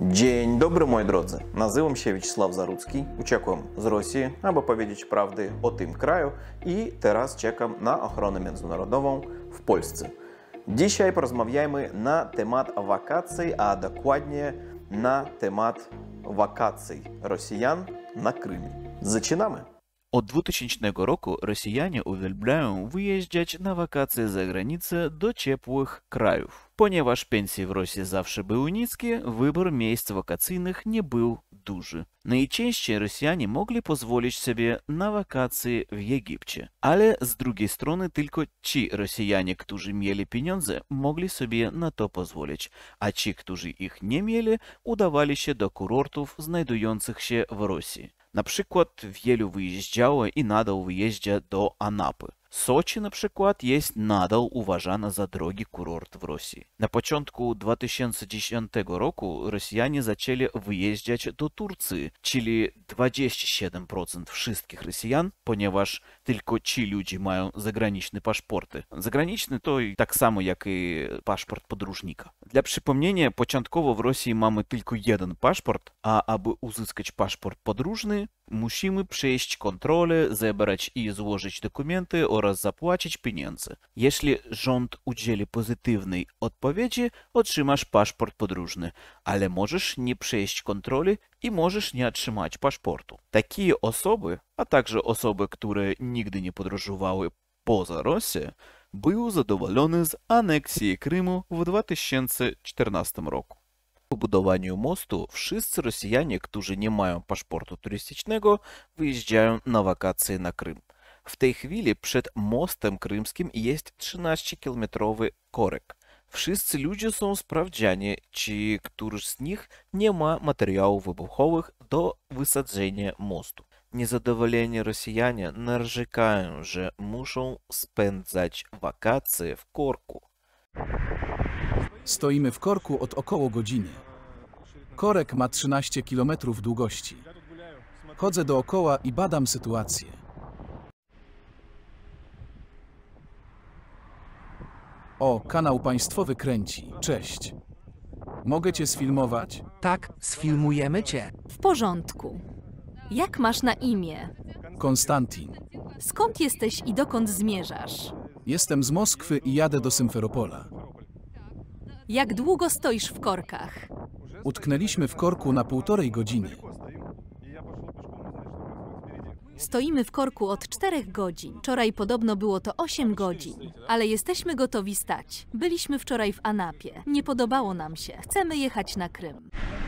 Dzień dobry, moi drodzy. Nazywam się Wiesław Zarudzki. Uciekłem z Rosji, aby powiedzieć prawdę o tym kraju i teraz czekam na ochronę międzynarodową w Polsce. Dzisiaj porozmawiajmy na temat wakacji, a dokładnie na temat wakacji Rosjan na Krymie. Zaczynamy! Od 2000 roku Rosjanie uwielbiają wyjeżdżać na wakacje za granicę do ciepłych krajów. Ponieważ pensje w Rosji zawsze były niskie, wybór miejsc wakacyjnych nie był duży. Najczęściej Rosjanie mogli pozwolić sobie na wakacje w Egipcie. Ale z drugiej strony tylko ci Rosjanie, którzy mieli pieniądze, mogli sobie na to pozwolić, a ci, którzy ich nie mieli, udawali się do kurortów znajdujących się w Rosji. Na przykład wielu wyjeżdżało i nadal wyjeżdża do Anapy. Soczi na przykład jest nadal uważana za drogi kurort w Rosji. Na początku 2010 roku Rosjanie zaczęli wyjeżdżać do Turcji, czyli 27% wszystkich Rosjan, ponieważ tylko ci ludzie mają zagraniczne paszporty. Zagraniczny to tak samo jak i paszport podróżnika. Dla przypomnienia, początkowo w Rosji mamy tylko jeden paszport, a aby uzyskać paszport podróżny, musimy przejść kontrolę, zebrać i złożyć dokumenty oraz zapłacić pieniądze. Jeśli rząd udzieli pozytywnej odpowiedzi, otrzymasz paszport podróżny, ale możesz nie przejść kontroli i możesz nie otrzymać paszportu. Takie osoby, a także osoby, które nigdy nie podróżowały poza Rosją, były zadowolone z aneksji Krymu w 2014 roku. Po budowaniu mostu wszyscy Rosjanie, którzy nie mają paszportu turystycznego, wyjeżdżają na wakacje na Krym. W tej chwili przed mostem krymskim jest 13-kilometrowy korek. Wszyscy ludzie są sprawdzani, czy któryś z nich nie ma materiałów wybuchowych do wysadzenia mostu. Niezadowoleni Rosjanie narzekają, że muszą spędzać wakacje w korku. Stoimy w korku od około godziny. Korek ma 13 km długości. Chodzę dookoła i badam sytuację. O, kanał państwowy kręci. Cześć. Mogę cię sfilmować? Tak, sfilmujemy cię. W porządku. Jak masz na imię? Konstantin. Skąd jesteś i dokąd zmierzasz? Jestem z Moskwy i jadę do Symferopola. Jak długo stoisz w korkach? Utknęliśmy w korku na 1,5 godziny. Stoimy w korku od 4 godzin. Wczoraj podobno było to 8 godzin. Ale jesteśmy gotowi stać. Byliśmy wczoraj w Anapie. Nie podobało nam się. Chcemy jechać na Krym.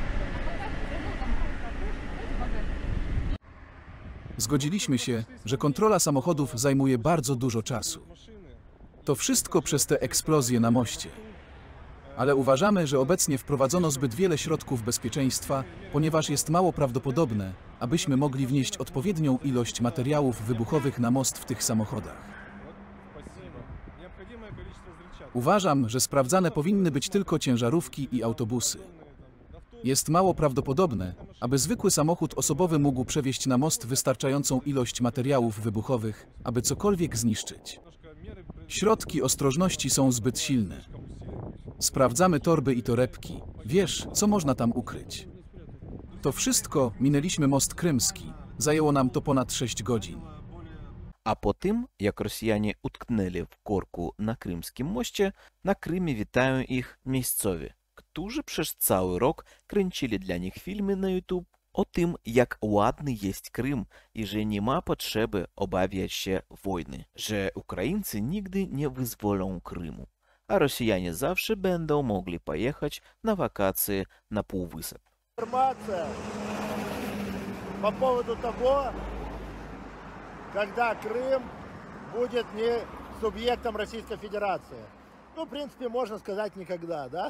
Zgodziliśmy się, że kontrola samochodów zajmuje bardzo dużo czasu. To wszystko przez te eksplozje na moście. Ale uważamy, że obecnie wprowadzono zbyt wiele środków bezpieczeństwa, ponieważ jest mało prawdopodobne, abyśmy mogli wnieść odpowiednią ilość materiałów wybuchowych na most w tych samochodach. Uważam, że sprawdzane powinny być tylko ciężarówki i autobusy. Jest mało prawdopodobne, aby zwykły samochód osobowy mógł przewieźć na most wystarczającą ilość materiałów wybuchowych, aby cokolwiek zniszczyć. Środki ostrożności są zbyt silne. Sprawdzamy torby i torebki. Wiesz, co można tam ukryć. To wszystko minęliśmy most krymski. Zajęło nam to ponad 6 godzin. A po tym, jak Rosjanie utknęli w korku na krymskim moście, na Krymie witają ich miejscowi, którzy przez cały rok kręcili dla nich filmy na YouTube o tym, jak ładny jest Krym i że nie ma potrzeby obawiać się wojny, że Ukraińcy nigdy nie wyzwolą Krymu, a Rosjanie zawsze będą mogli pojechać na wakacje na Półwysep. Информация по поводу того, когда Крым будет не субъектом Российской Федерации. Ну, в принципе, можно сказать никогда, да?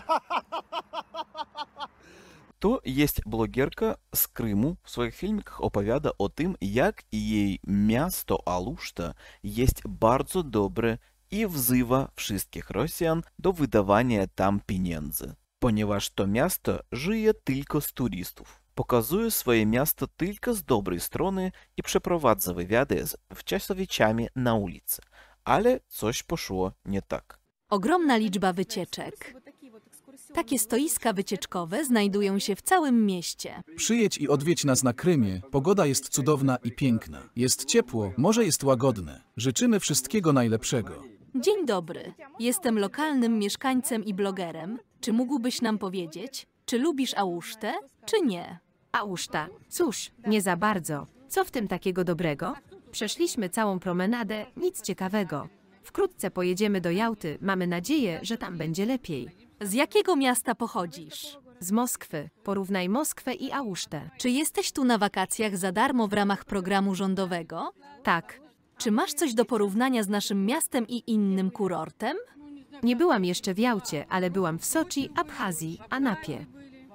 To jest blogerka z Krymu. W swoich filmikach opowiada o tym, jak jej miasto Aluszta jest bardzo dobre i wzywa wszystkich Rosjan do wydawania tam pieniędzy, ponieważ to miasto żyje tylko z turystów. Pokazuje swoje miasto tylko z dobrej strony i przeprowadza wywiady z wczesowiczami na ulicy. Ale coś poszło nie tak. Ogromna liczba wycieczek. Takie stoiska wycieczkowe znajdują się w całym mieście. Przyjedź i odwiedź nas na Krymie. Pogoda jest cudowna i piękna. Jest ciepło, morze jest łagodne. Życzymy wszystkiego najlepszego. Dzień dobry. Jestem lokalnym mieszkańcem i blogerem. Czy mógłbyś nam powiedzieć, czy lubisz Ałusztę, czy nie? Ałuszta. Cóż, nie za bardzo. Co w tym takiego dobrego? Przeszliśmy całą promenadę, nic ciekawego. Wkrótce pojedziemy do Jałty, mamy nadzieję, że tam będzie lepiej. Z jakiego miasta pochodzisz? Z Moskwy. Porównaj Moskwę i Ałusztę. Czy jesteś tu na wakacjach za darmo w ramach programu rządowego? Tak. Czy masz coś do porównania z naszym miastem i innym kurortem? Nie byłam jeszcze w Jałcie, ale byłam w Soczi, Abchazji, Anapie.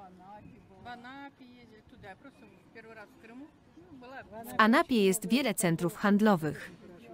W Anapie jest wiele centrów handlowych.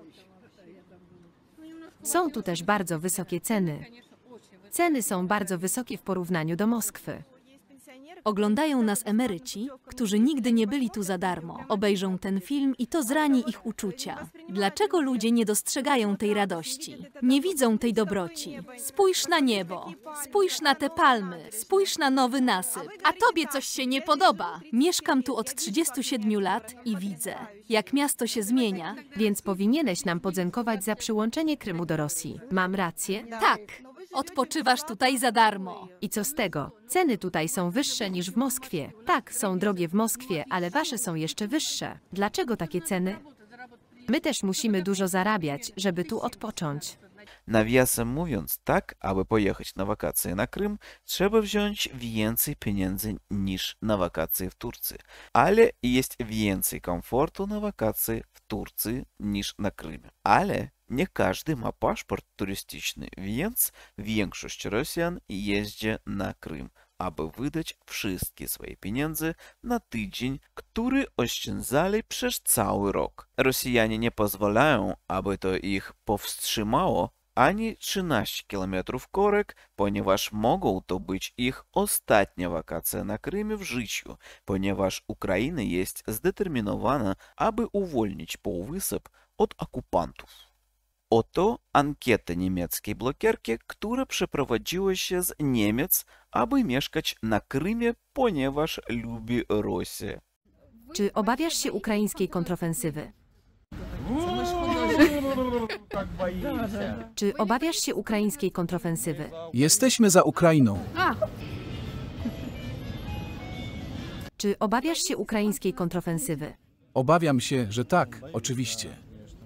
Są tu też bardzo wysokie ceny. Ceny są bardzo wysokie w porównaniu do Moskwy. Oglądają nas emeryci, którzy nigdy nie byli tu za darmo. Obejrzą ten film i to zrani ich uczucia. Dlaczego ludzie nie dostrzegają tej radości? Nie widzą tej dobroci. Spójrz na niebo, spójrz na te palmy, spójrz na nowy nasyp. A tobie coś się nie podoba. Mieszkam tu od 37 lat i widzę, jak miasto się zmienia. Więc powinieneś nam podziękować za przyłączenie Krymu do Rosji. Mam rację? Tak, odpoczywasz tutaj za darmo. I co z tego? Ceny tutaj są wyższe niż w Moskwie. Tak, są drogie w Moskwie, ale wasze są jeszcze wyższe. Dlaczego takie ceny? My też musimy dużo zarabiać, żeby tu odpocząć. Nawiasem mówiąc, tak, aby pojechać na wakacje na Krym, trzeba wziąć więcej pieniędzy niż na wakacje w Turcji. Ale jest więcej komfortu na wakacje w Turcji niż na Krymie. Ale nie każdy ma paszport turystyczny, więc większość Rosjan jeździ na Krym, aby wydać wszystkie swoje pieniądze na tydzień, który oszczędzali przez cały rok. Rosjanie nie pozwalają, aby to ich powstrzymało, ani 13 kilometrów korek, ponieważ mogą to być ich ostatnie wakacje na Krymie w życiu, ponieważ Ukraina jest zdeterminowana, aby uwolnić półwysep od okupantów. Oto ankieta niemieckiej blogerki, która przeprowadziła się z Niemiec, aby mieszkać na Krymie, ponieważ lubi Rosję. Czy obawiasz się ukraińskiej kontrofensywy? Czy obawiasz się ukraińskiej kontrofensywy? Jesteśmy za Ukrainą. Czy obawiasz się ukraińskiej kontrofensywy? Obawiam się, że tak, oczywiście.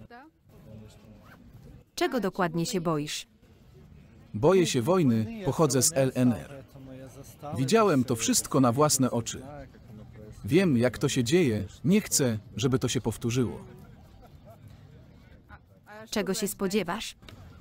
Czego dokładnie się boisz? Boję się wojny, pochodzę z LNR. Widziałem to wszystko na własne oczy. Wiem, jak to się dzieje, nie chcę, żeby to się powtórzyło. Czego się spodziewasz?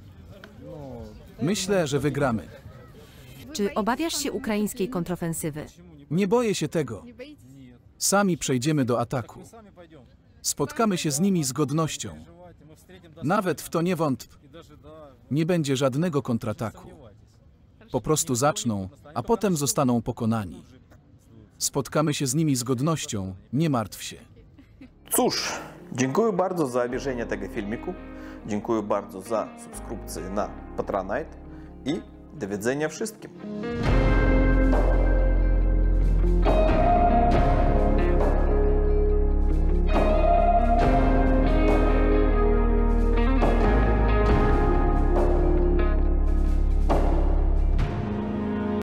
Myślę, że wygramy. Czy obawiasz się ukraińskiej kontrofensywy? Nie boję się tego. Sami przejdziemy do ataku. Spotkamy się z nimi z godnością. Nawet w to nie wątp. Nie będzie żadnego kontrataku. Po prostu zaczną, a potem zostaną pokonani. Spotkamy się z nimi z godnością, nie martw się. Cóż, dziękuję bardzo za obejrzenie tego filmiku. Dziękuję bardzo za subskrypcję na Patronite i do widzenia wszystkim.